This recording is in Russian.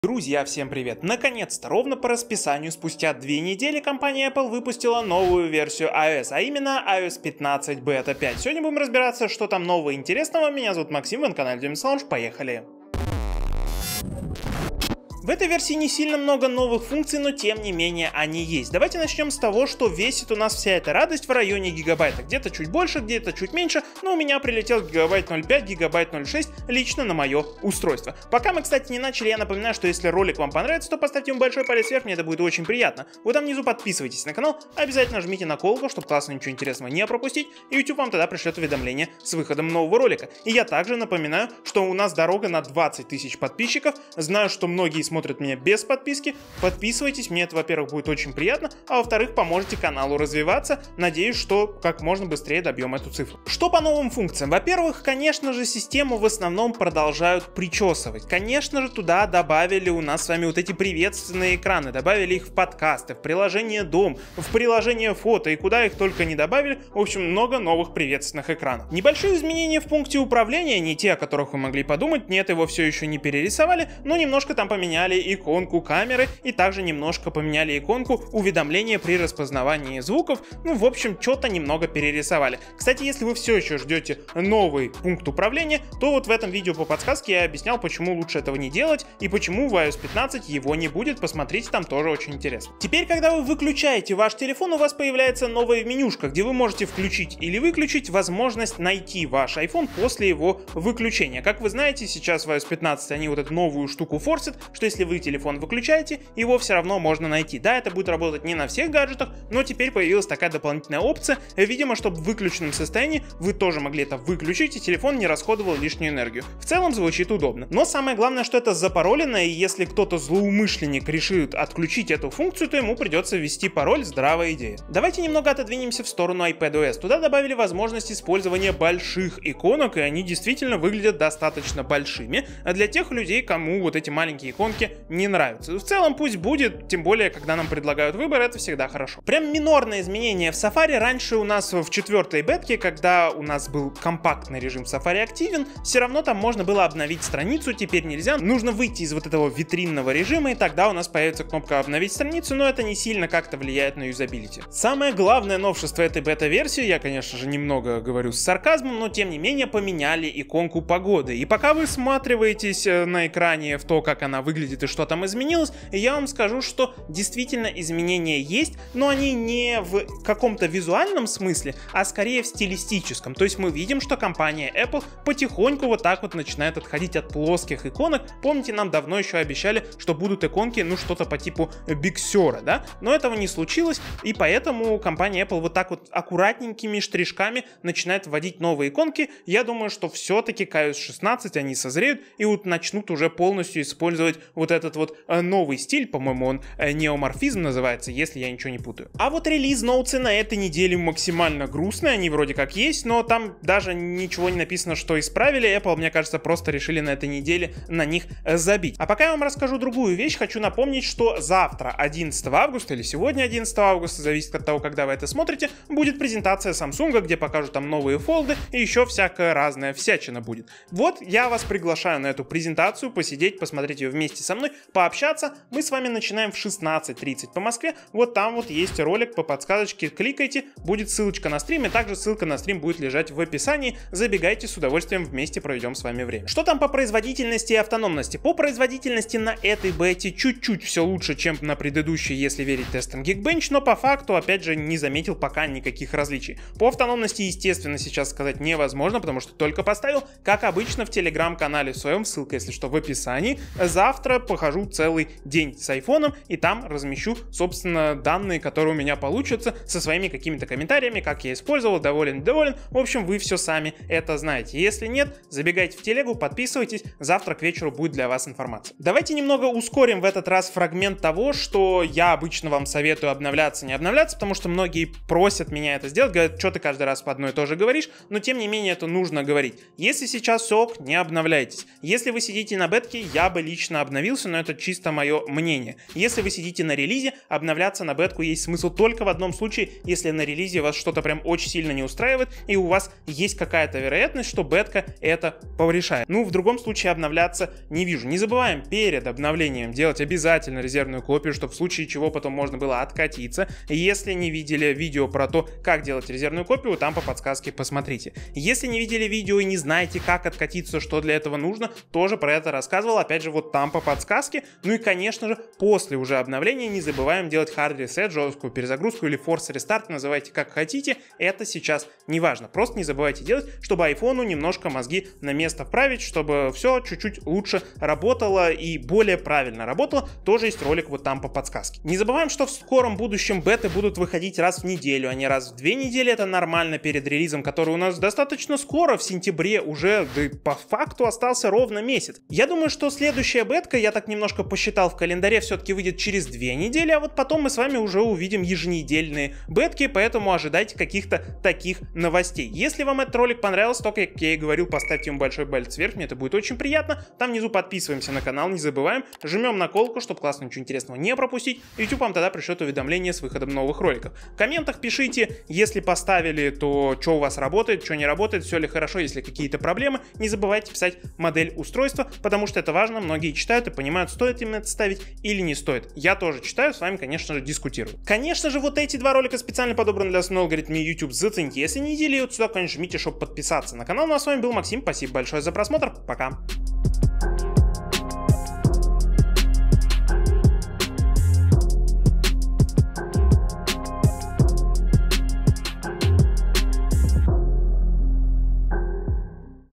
Друзья, всем привет! Наконец-то, ровно по расписанию, спустя 2 недели компания Apple выпустила новую версию iOS, а именно iOS 15 Beta 5. Сегодня будем разбираться, что там нового и интересного. Меня зовут Максим, вы на канале Dimes Lounge, поехали! В этой версии не сильно много новых функций, но тем не менее они есть. Давайте начнем с того, что весит у нас вся эта радость в районе гигабайта. Где-то чуть больше, где-то чуть меньше, но у меня прилетел гигабайт 0.5, гигабайт 0.6 лично на мое устройство. Пока мы, кстати, не начали, я напоминаю, что если ролик вам понравится, то поставьте ему большой палец вверх, мне это будет очень приятно. Вот там внизу подписывайтесь на канал, обязательно жмите на колокол, чтобы классно ничего интересного не пропустить, и YouTube вам тогда пришлет уведомление с выходом нового ролика. И я также напоминаю, что у нас дорога на 20 тысяч подписчиков. Знаю, что многие смотрят меня без подписки. Подписывайтесь, мне это, во-первых, будет очень приятно, а во-вторых, поможете каналу развиваться. Надеюсь, что как можно быстрее добьем эту цифру. Что по новым функциям? Во-первых, конечно же, систему в основном продолжают причесывать. Конечно же, туда добавили у нас с вами вот эти приветственные экраны, добавили их в подкасты, в приложение Дом, в приложение Фото, и куда их только не добавили. В общем, много новых приветственных экранов. Небольшие изменения в пункте управления, не те, о которых вы могли подумать, нет, его все еще не перерисовали, но немножко там поменяли иконку камеры и также немножко поменяли иконку уведомления при распознавании звуков. Ну, в общем, что-то немного перерисовали. Кстати, если вы все еще ждете новый пункт управления, то вот в этом видео по подсказке я объяснял, почему лучше этого не делать и почему в iOS 15 его не будет. Посмотрите, там тоже очень интересно. Теперь, когда вы выключаете ваш телефон, у вас появляется новая менюшка, где вы можете включить или выключить возможность найти ваш iPhone после его выключения. Как вы знаете, сейчас в iOS 15 они вот эту новую штуку форсят, что если вы телефон выключаете, его все равно можно найти. Да, это будет работать не на всех гаджетах, но теперь появилась такая дополнительная опция. Видимо, чтобы в выключенном состоянии вы тоже могли это выключить, и телефон не расходовал лишнюю энергию. В целом звучит удобно. Но самое главное, что это запаролено, и если кто-то злоумышленник решит отключить эту функцию, то ему придется ввести пароль. Здравая идея. Давайте немного отодвинемся в сторону iPadOS. Туда добавили возможность использования больших иконок, и они действительно выглядят достаточно большими для тех людей, кому вот эти маленькие иконки не нравятся. В целом пусть будет, тем более, когда нам предлагают выбор, это всегда хорошо. Прям минорное изменение в Safari. Раньше у нас в 4-й бетке, когда у нас был компактный режим Safari активен, все равно там можно было обновить страницу, теперь нельзя. Нужно выйти из вот этого витринного режима, и тогда у нас появится кнопка обновить страницу, но это не сильно как-то влияет на юзабилити. Самое главное новшество этой бета-версии, я, конечно же, немного говорю с сарказмом, но тем не менее поменяли иконку погоды. И пока вы всматриваетесь на экране в то, как она выглядит и что там изменилось, я вам скажу, что действительно изменения есть, но они не в каком-то визуальном смысле, а скорее в стилистическом. То есть мы видим, что компания Apple потихоньку вот так вот начинает отходить от плоских иконок. Помните, нам давно еще обещали, что будут иконки, ну что-то по типу Big Sur, да? Но этого не случилось, и поэтому компания Apple вот так вот аккуратненькими штришками начинает вводить новые иконки. Я думаю, что все-таки к iOS 16 они созреют и вот начнут уже полностью использовать вот этот вот новый стиль, по-моему, он неоморфизм называется, если я ничего не путаю. А вот релиз-ноутсы на этой неделе максимально грустные, они вроде как есть, но там даже ничего не написано, что исправили. Apple, мне кажется, просто решили на этой неделе на них забить. А пока я вам расскажу другую вещь, хочу напомнить, что завтра, 11 августа, или сегодня 11 августа, зависит от того, когда вы это смотрите, будет презентация Samsung, где покажут там новые фолды и еще всякая разная всячина будет. Вот, я вас приглашаю на эту презентацию, посидеть, посмотреть ее вместе со мной, пообщаться. Мы с вами начинаем в 16:30 по Москве. Вот там вот есть ролик по подсказочке. Кликайте, будет ссылочка на стрим, и также ссылка на стрим будет лежать в описании. Забегайте, с удовольствием вместе проведем с вами время. Что там по производительности и автономности? По производительности на этой бете чуть-чуть все лучше, чем на предыдущей, если верить тестам Geekbench, но по факту, опять же, не заметил пока никаких различий. По автономности, естественно, сейчас сказать невозможно, потому что только поставил. Как обычно, в телеграм-канале своем, ссылка, если что, в описании. Завтра похожу целый день с айфоном, и там размещу, собственно, данные, которые у меня получатся, со своими какими-то комментариями, как я использовал, доволен, недоволен. В общем, вы все сами это знаете. Если нет, забегайте в телегу, подписывайтесь, завтра к вечеру будет для вас информация. Давайте немного ускорим в этот раз фрагмент того, что я обычно вам советую обновляться, не обновляться, потому что многие просят меня это сделать, говорят, что ты каждый раз по одной и то же говоришь, но тем не менее это нужно говорить. Если сейчас все ок, не обновляйтесь. Если вы сидите на бетке, я бы лично обновил обновился, но это чисто мое мнение. Если вы сидите на релизе, обновляться на бетку есть смысл только в одном случае, если на релизе вас что-то прям очень сильно не устраивает, и у вас есть какая-то вероятность, что бетка это порешает. Ну, в другом случае обновляться не вижу. Не забываем перед обновлением делать обязательно резервную копию, чтобы в случае чего потом можно было откатиться. Если не видели видео про то, как делать резервную копию, там по подсказке посмотрите. Если не видели видео и не знаете, как откатиться, что для этого нужно, тоже про это рассказывал, опять же, вот там по подсказке. Ну и, конечно же, после уже обновления не забываем делать hard reset, жесткую перезагрузку или force restart, называйте как хотите, это сейчас не важно. Просто не забывайте делать, чтобы айфону немножко мозги на место вправить, чтобы все чуть-чуть лучше работало и более правильно работало. Тоже есть ролик вот там по подсказке. Не забываем, что в скором будущем беты будут выходить раз в неделю, а не раз в 2 недели. Это нормально перед релизом, который у нас достаточно скоро, в сентябре уже, да и по факту остался ровно месяц. Я думаю, что следующая бетка, я так немножко посчитал в календаре, все-таки выйдет через 2 недели, а вот потом мы с вами уже увидим еженедельные бетки, поэтому ожидайте каких-то таких новостей. Если вам этот ролик понравился, то, как я и говорил, поставьте ему большой палец вверх, мне это будет очень приятно. Там внизу подписываемся на канал, не забываем, жмем на колокол, чтобы классно ничего интересного не пропустить. YouTube вам тогда пришлет уведомления с выходом новых роликов. В комментах пишите, если поставили, то что у вас работает, что не работает, все ли хорошо, если какие-то проблемы. Не забывайте писать модель устройства, потому что это важно, многие читают и понимают, стоит им это ставить или не стоит. Я тоже читаю, с вами, конечно же, дискутирую. Конечно же, вот эти два ролика специально подобраны для основного алгоритма YouTube. Зацените, если не видели, вот сюда, конечно, жмите, чтобы подписаться на канал. Ну а с вами был Максим, спасибо большое за просмотр, пока.